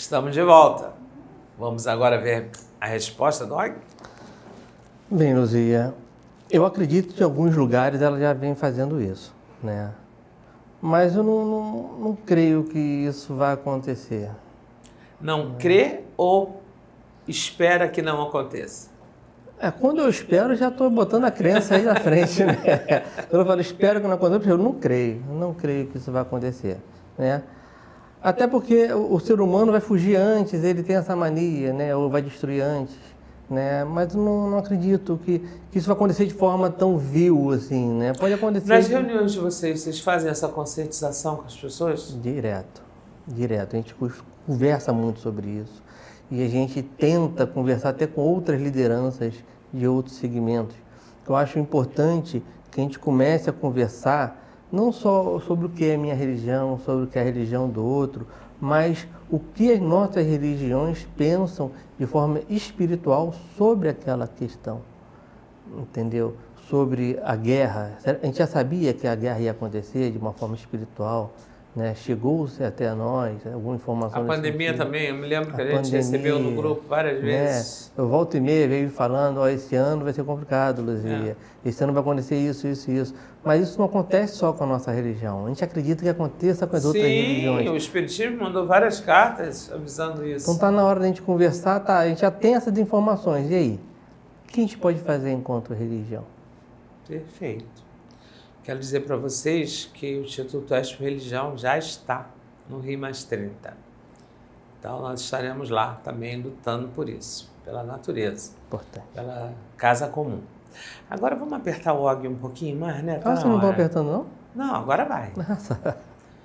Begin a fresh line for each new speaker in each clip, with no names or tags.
Estamos de volta. Vamos agora ver a resposta do Og?
Bem, Luzia, eu acredito que em alguns lugares ela já vem fazendo isso, né? Mas eu não creio que isso vai acontecer.
Não crê ou espera que não aconteça?
Quando eu espero, já estou botando a crença aí na frente, né? Quando eu falo espero que não aconteça, eu não creio que isso vai acontecer, né? Até porque o ser humano vai fugir antes, ele tem essa mania, né? Ou vai destruir antes, né? Mas eu não acredito que isso vai acontecer de forma tão vil assim, né? Pode acontecer...
Nas reuniões de vocês fazem essa conscientização com as pessoas?
Direto. A gente conversa muito sobre isso. E a gente tenta conversar até com outras lideranças de outros segmentos. Eu acho importante que a gente comece a conversar não só sobre o que é a minha religião, sobre o que é a religião do outro, mas o que as nossas religiões pensam de forma espiritual sobre aquela questão, entendeu? Sobre a guerra. A gente já sabia que a guerra ia acontecer de uma forma espiritual, né? Chegou-se até a nós alguma informação.
A pandemia também, eu me lembro que a gente recebeu no grupo várias
né?
vezes.
Eu volto e meia veio falando, esse ano vai ser complicado, Luzia. Esse ano vai acontecer isso, isso e isso. Mas isso não acontece só com a nossa religião. A gente acredita que aconteça com as outras religiões.
Sim, o Espiritismo mandou várias cartas avisando isso.
Então está na hora da gente conversar, tá? A gente já tem essas informações. E aí? O que a gente pode fazer enquanto religião?
Perfeito. Quero dizer para vocês que o Instituto Expo Religião já está no Rio Mais 30. Então, nós estaremos lá também lutando por isso, pela natureza,
Importante.
Pela casa comum. Agora vamos apertar o Og um pouquinho mais, né?
Ah, você não está apertando, não?
Não, agora vai.
Nossa.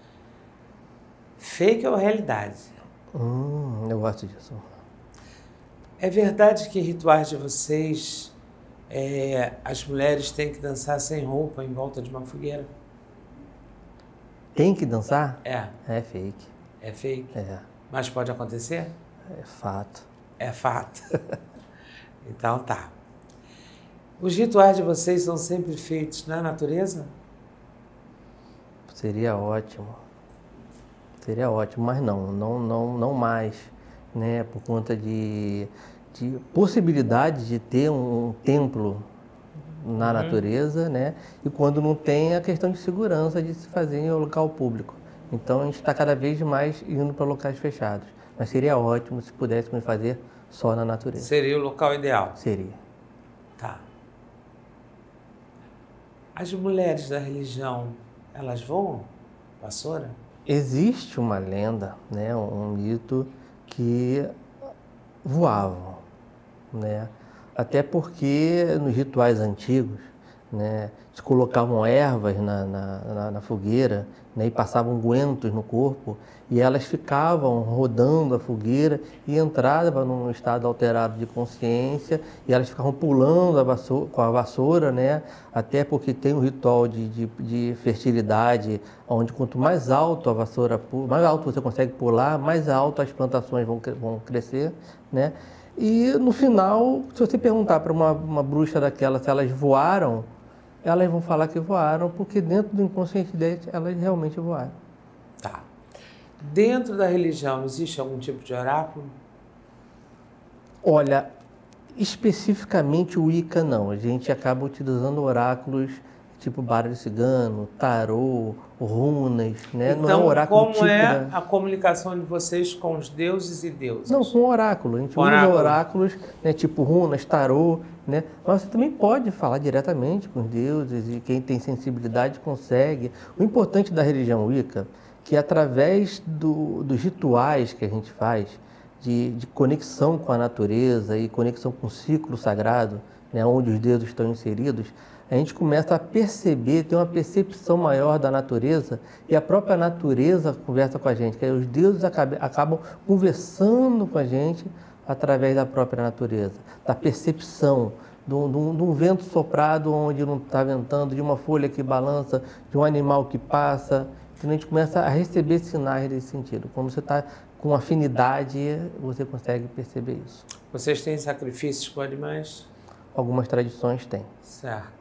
Fake ou realidade?
Eu gosto disso.
É verdade que em rituais de vocês... as mulheres têm que dançar sem roupa em volta de uma fogueira?
Tem que dançar?
É.
É fake.
É fake?
É.
Mas pode acontecer?
É fato.
É fato. Então tá. Os rituais de vocês são sempre feitos na natureza?
Seria ótimo. Seria ótimo, mas não mais, né? Por conta de possibilidade de ter um templo na natureza, né? E quando não tem, a questão de segurança de se fazer em um local público. Então a gente está cada vez mais indo para locais fechados. Mas seria ótimo se pudéssemos fazer só na natureza.
Seria o local ideal?
Seria.
Tá. As mulheres da religião, elas voam? Vassoura?
Existe uma lenda, né? Um mito que voavam, né? Até porque nos rituais antigos, né, se colocavam ervas na fogueira, né, e passavam ungüentos no corpo, e elas ficavam rodando a fogueira e entravam num estado alterado de consciência, e elas ficavam pulando com a vassoura, né, até porque tem um ritual de fertilidade, onde quanto mais alto a vassoura, mais alto você consegue pular, mais alto as plantações vão crescer, né? E no final, se você perguntar para uma bruxa daquela se elas voaram, elas vão falar que voaram, porque dentro do inconsciente delas, elas realmente voaram.
Tá. Dentro da religião, existe algum tipo de oráculo?
Olha, especificamente o Wicca não. A gente acaba utilizando oráculos tipo baralho cigano, tarô, runas, né?
Então,
não é um oráculo
como
tipo
é a comunicação de vocês com os deuses e deusas?
Não, com oráculo. A gente usa oráculos, né, tipo runas, tarô, né? Mas você também pode falar diretamente com os deuses e quem tem sensibilidade consegue. O importante da religião Wicca é que através dos rituais que a gente faz, de conexão com a natureza e conexão com o ciclo sagrado, né, onde os deuses estão inseridos, a gente começa a perceber, ter uma percepção maior da natureza e a própria natureza conversa com a gente, que os deuses acabam conversando com a gente através da própria natureza, da percepção, de um vento soprado onde não está ventando, de uma folha que balança, de um animal que passa. Então a gente começa a receber sinais desse sentido. Quando você está com afinidade, você consegue perceber isso.
Vocês têm sacrifícios com animais?
Algumas tradições têm.
Certo.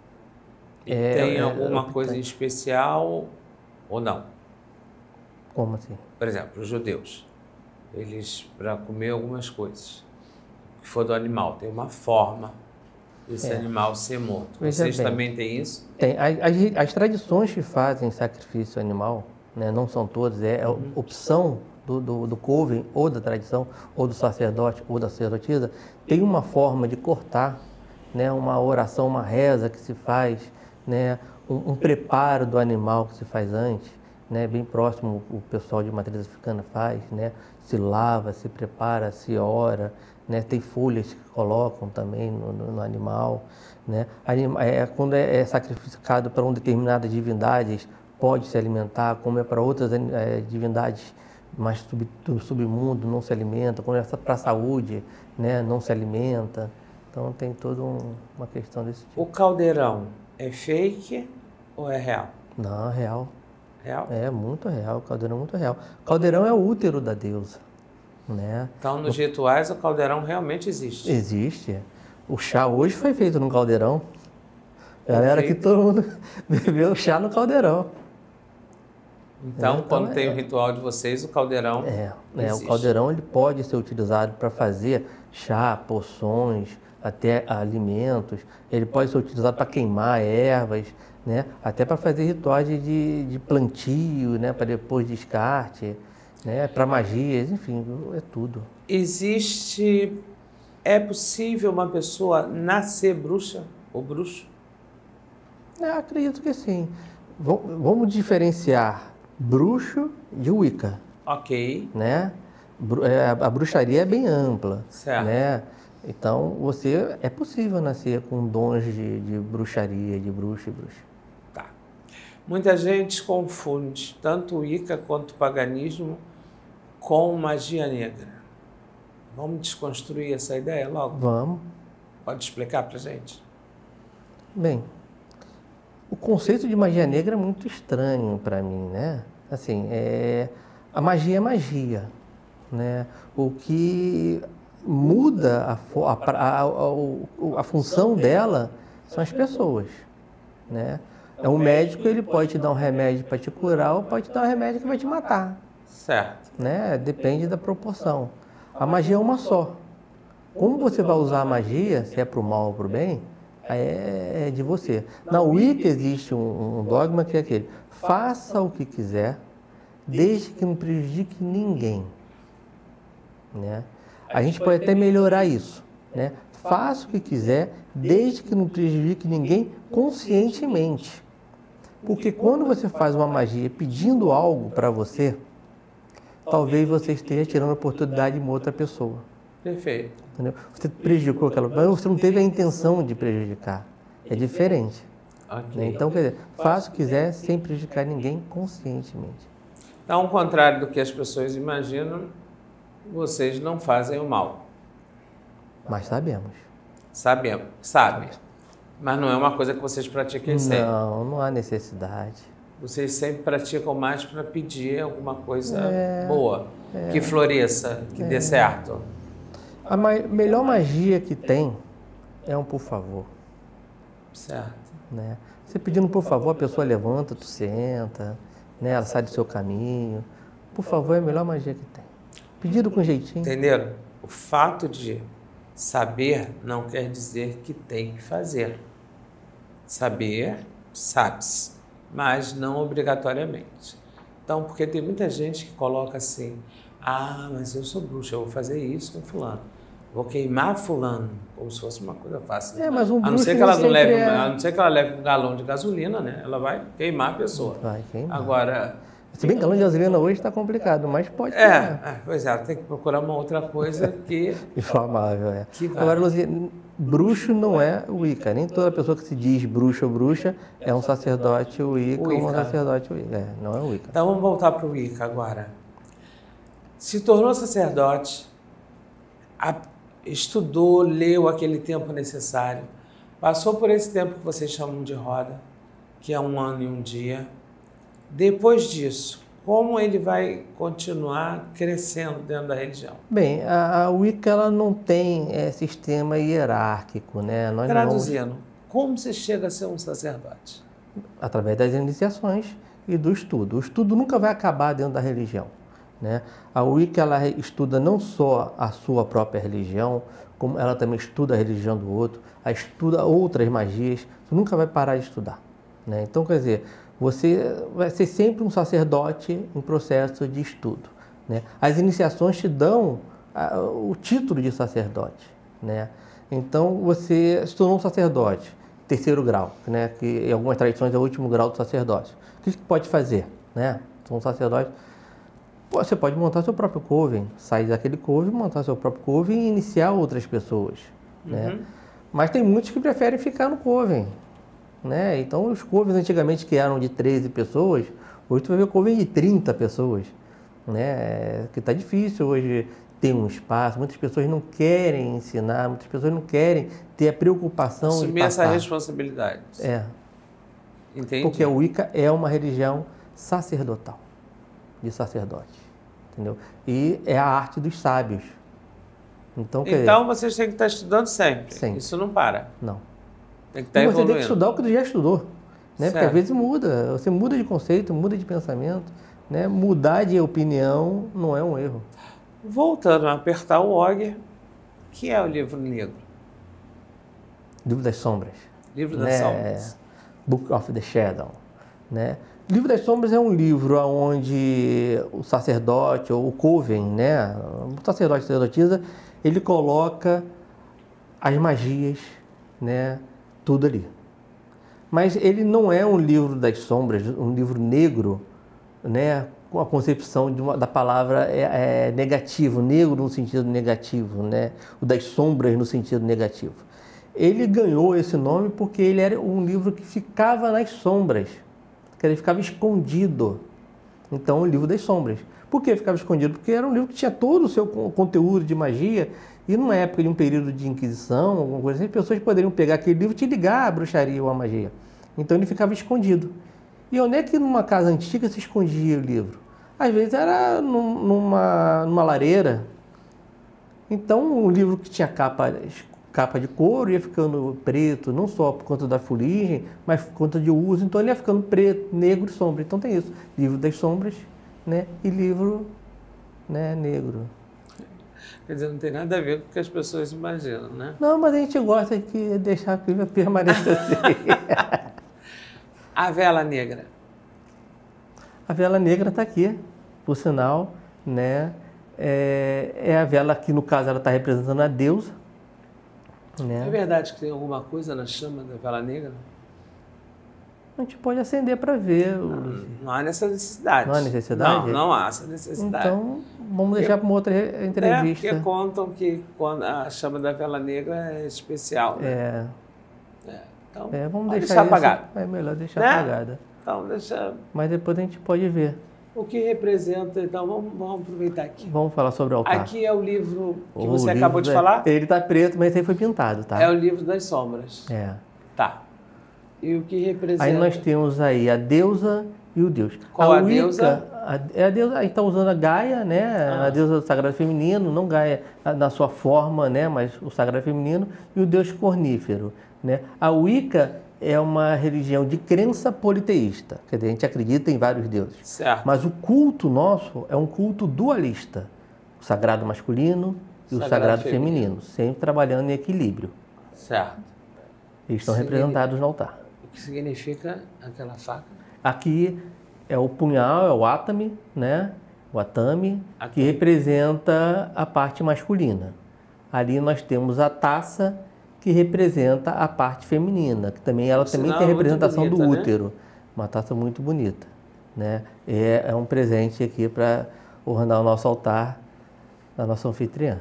E tem alguma coisa em especial ou não?
Como assim?
Por exemplo, os judeus. eles para comer algumas coisas que for do animal. Tem uma forma desse animal ser morto. Vocês também têm isso?
Tem. As tradições que fazem sacrifício animal, né, não são todas, é a opção do coven, ou da tradição, ou do sacerdote, ou da sacerdotisa, tem uma forma de cortar, né, uma oração, uma reza que se faz, né, um preparo do animal que se faz antes, né, bem próximo o pessoal de matriz africana faz, né, se lava, se prepara, se ora, né, tem folhas que colocam também no animal, né, quando é sacrificado para uma determinada divindade, pode se alimentar, como é para outras divindades mais do submundo, não se alimenta, quando é para a saúde, né, não se alimenta. Então tem toda uma questão desse tipo.
O caldeirão é fake ou é real?
Não, é real.
Real?
É muito real, o caldeirão é muito real. O caldeirão é o útero da deusa, né?
Então, nos rituais, o caldeirão realmente existe?
Existe. O chá hoje foi feito no caldeirão. Galera, que todo mundo bebeu chá no caldeirão.
Então, quando tem o ritual de vocês, o caldeirão
o caldeirão ele pode ser utilizado para fazer chá, poções, até alimentos. Ele pode ser utilizado para queimar ervas, né? Até para fazer rituais de plantio, né? Para depois descarte, né? Para magias, enfim, é tudo.
É possível uma pessoa nascer bruxa ou bruxo?
Eu acredito que sim. Vamos diferenciar bruxo de Wicca.
Ok.
Né? A bruxaria é bem ampla.
Certo.
Né? Então, é possível nascer com dons de bruxaria, de bruxo e bruxa.
Tá. Muita gente confunde tanto o Wicca quanto o paganismo com magia negra. Vamos desconstruir essa ideia logo?
Vamos.
Pode explicar pra gente?
Bem, o conceito de magia negra é muito estranho para mim, né? Assim, a magia é magia, né? O que muda a função dela são as pessoas, né? Um médico, ele pode te dar um remédio para te curar ou pode te dar um remédio que vai te matar.
Certo.
Né? Depende da proporção. A magia é uma só. Como você vai usar a magia, se é para o mal ou para o bem, é de você. Na Wicca existe um dogma que é aquele: faça o que quiser, desde que não prejudique ninguém. Né? A gente pode até melhorar isso. Né? Faça o que quiser, desde que não prejudique ninguém conscientemente. Porque quando você faz uma magia pedindo algo para você, talvez você esteja tirando a oportunidade de uma outra pessoa.
Perfeito.
Entendeu? Você prejudicou aquela, mas você não teve a intenção de prejudicar. É diferente.
Okay.
Então, quer dizer, faça o que quiser sem prejudicar ninguém conscientemente.
Então, ao contrário do que as pessoas imaginam, vocês não fazem o mal.
Mas sabemos.
Sabem. Mas não é uma coisa que vocês pratiquem sempre.
Não há necessidade.
Vocês sempre praticam mais para pedir alguma coisa boa, que floresça, que dê certo.
A melhor magia que tem é um por favor.
Certo.
Né? Você pedindo por favor, a pessoa levanta, tu senta, né? Ela sai do seu caminho. Por favor, é a melhor magia que tem. Pedido com jeitinho.
Entenderam? O fato de saber não quer dizer que tem que fazer. Saber, sabe-se, mas não obrigatoriamente. Então, porque tem muita gente que coloca assim: mas eu sou bruxa, eu vou fazer isso com fulano. Vou queimar fulano, como se fosse uma coisa fácil.
Mas um
a não ser que ela não leve, a não ser que ela leve um galão de gasolina, né? Ela vai queimar a pessoa.
Vai queimar.
Agora,
se bem que galão de gasolina hoje está complicado, mas pode
queimar. Pois é, tem que procurar uma outra coisa que...
inflamável, Agora, Luzia, bruxo não é Wicca. Nem toda pessoa que se diz bruxo ou bruxa é um sacerdote Wicca ou um sacerdote Wicca. Não é Wicca.
Então vamos voltar para o Wicca agora. Se tornou sacerdote, estudou, leu aquele tempo necessário, passou por esse tempo que vocês chamam de roda, que é 1 ano e 1 dia. Depois disso, como ele vai continuar crescendo dentro da religião?
Bem, a Wicca ela não tem sistema hierárquico, né?
Traduzindo, como você chega a ser um sacerdote?
Através das iniciações e do estudo. O estudo nunca vai acabar dentro da religião. né? A Wicca, ela estuda não só a sua própria religião, como ela também estuda a religião do outro, ela estuda outras magias, você nunca vai parar de estudar, né? Então, quer dizer, você vai ser sempre um sacerdote em processo de estudo, né? As iniciações te dão o título de sacerdote, né? Então, você se tornou um sacerdote, terceiro grau, né? Que em algumas tradições é o último grau do sacerdócio. O que você pode fazer, né? Um sacerdote, você pode montar seu próprio coven, sair daquele coven, montar seu próprio coven e iniciar outras pessoas, né? Mas tem muitos que preferem ficar no coven, né? Então, os covens antigamente que eram de 13 pessoas, hoje tu vai ver coven de 30 pessoas, né? Que tá difícil hoje ter um espaço, muitas pessoas não querem ensinar, muitas pessoas não querem ter a preocupação
assumir
de passar
essa responsabilidade. Entendi.
Porque a Wicca é uma religião sacerdotal, de sacerdote, entendeu? E é a arte dos sábios. Então
vocês têm que estar estudando sempre.
Sempre.
Isso não para.
Não.
Tem que estar
E você
evoluindo.
tem que estudar o que você já estudou, né? Porque às vezes muda, você muda de conceito, muda de pensamento, né? Mudar de opinião não é um erro.
Voltando a apertar o Ogre, que é o livro negro?
Livro das Sombras.
Livro das Sombras.
Book of the Shadow, né? Livro das Sombras é um livro onde o sacerdote, ou o coven, né? O sacerdote, sacerdotisa, ele coloca as magias, né? Tudo ali. Mas ele não é um livro das sombras, um livro negro, né? Com a concepção da palavra negativo, negro no sentido negativo, né? O das sombras no sentido negativo. Ele ganhou esse nome porque ele era um livro que ficava nas sombras, que ele ficava escondido. Então, o livro das sombras. Por que ficava escondido? Porque era um livro que tinha todo o seu conteúdo de magia, e numa época de um período de inquisição, alguma coisa assim, as pessoas poderiam pegar aquele livro e te ligar à bruxaria ou à magia. Então, ele ficava escondido. E onde é que numa casa antiga se escondia o livro? Às vezes era numa lareira. Então, um livro que tinha capa de couro ia ficando preto, não só por conta da fuligem, mas por conta de uso. Então, ele ia ficando preto, negro e sombra. Então, tem isso. Livro das sombras, né? E livro, né, negro.
Quer dizer, não tem nada a ver com o que as pessoas imaginam, né?
Não, mas a gente gosta de deixar que permaneça assim.
A vela negra.
A vela negra está aqui, por sinal, né? É a vela que, no caso, ela está representando a deusa. Né?
É verdade que tem alguma coisa na chama da vela negra?
A gente pode acender para ver.
Não há essa necessidade.
Não há necessidade?
Não há essa necessidade.
Então, vamos deixar para uma outra entrevista.
Porque contam que a chama da vela negra é especial. Né? Então,
vamos
deixar
deixar
apagada.
É melhor deixar
né?
apagada.
Então, deixa...
Mas depois a gente pode ver.
O que representa, então, vamos aproveitar aqui.
Vamos falar sobre o altar.
Aqui é o livro que você acabou de falar?
Ele está preto, mas esse aí foi pintado, tá?
É o livro das sombras.
Tá.
E o que representa?
Aí nós temos aí a deusa e o deus.
Qual a
Wicca,
deusa?
A deusa, a gente está usando a Gaia, né? A deusa do sagrado feminino, não Gaia na sua forma, né? Mas o sagrado feminino, e o deus cornífero, né? A Wicca é uma religião de crença politeísta, quer dizer, a gente acredita em vários deuses.
Certo.
Mas o culto nosso é um culto dualista, o sagrado masculino e o sagrado feminino, sempre trabalhando em equilíbrio.
Certo.
Eles estão representados no altar.
O que significa aquela faca?
Aqui é o punhal, é o atame, né? O atame, que representa a parte masculina. Ali nós temos a taça, que representa a parte feminina, que também ela também tem a representação bonita, do útero. Né? Uma taça muito bonita, né? É um presente aqui para ornar o nosso altar da nossa anfitriã.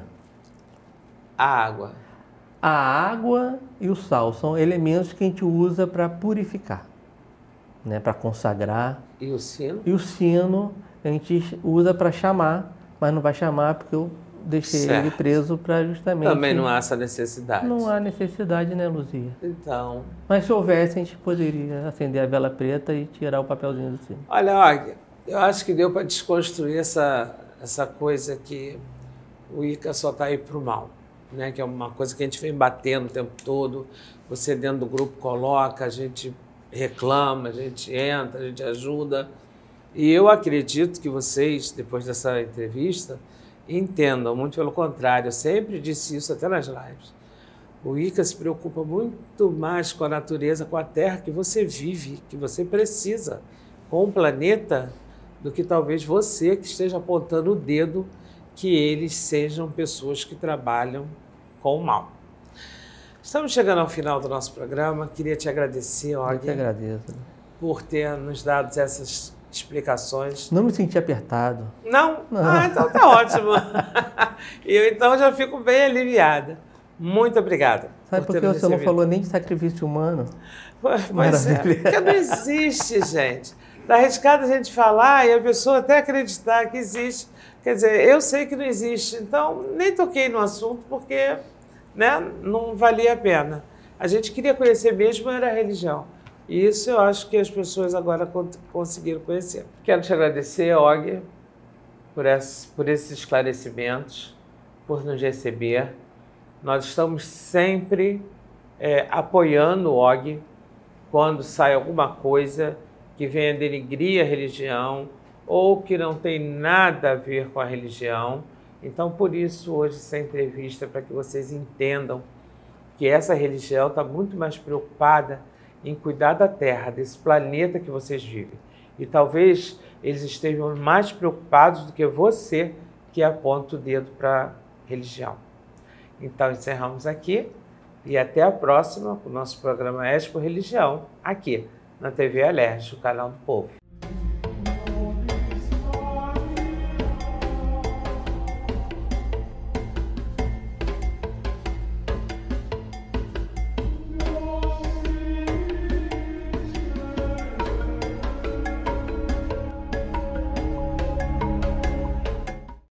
A água.
A água e o sal são elementos que a gente usa para purificar, né? Para consagrar.
E o sino? E
o sino a gente usa para chamar, mas não vai chamar porque eu deixei ele preso para justamente...
Também não há essa necessidade.
Não há necessidade, né, Luzia?
Então...
Mas se houvesse, a gente poderia acender a vela preta e tirar o papelzinho do sino.
Olha, Ogre, eu acho que deu para desconstruir essa coisa que o Wicca só está aí para o mal, né? Que é uma coisa que a gente vem batendo o tempo todo. Você dentro do grupo coloca, a gente reclama, a gente entra, a gente ajuda. E eu acredito que vocês, depois dessa entrevista, entendam, muito pelo contrário, eu sempre disse isso até nas lives. O Wicca se preocupa muito mais com a natureza, com a terra que você vive, que você precisa, com o planeta, do que talvez você que esteja apontando o dedo que eles sejam pessoas que trabalham com o mal. Estamos chegando ao final do nosso programa. Queria te agradecer, Og.
Eu que agradeço.
Por ter nos dado essas explicações.
Não me senti apertado.
Não? Ah, então tá ótimo. Eu então já fico bem aliviada. Muito obrigada.
Sabe por que você não falou nem de sacrifício humano?
Pois é, porque não existe, gente. Tá arriscado a gente falar e a pessoa até acreditar que existe. Quer dizer, eu sei que não existe, então nem toquei no assunto porque, né, não valia a pena. A gente queria conhecer mesmo era a religião. E isso eu acho que as pessoas agora conseguiram conhecer. Quero te agradecer, Og, por esses esclarecimentos, por nos receber. Nós estamos sempre apoiando o Og quando sai alguma coisa que venha denegrir a religião ou que não tem nada a ver com a religião. Então, por isso, hoje, essa entrevista, para que vocês entendam que essa religião está muito mais preocupada em cuidar da Terra, desse planeta que vocês vivem. E talvez eles estejam mais preocupados do que você, que aponta o dedo para a religião. Então, encerramos aqui e até a próxima com o nosso programa Expo Religião, aqui na TV Alerj, o canal do povo.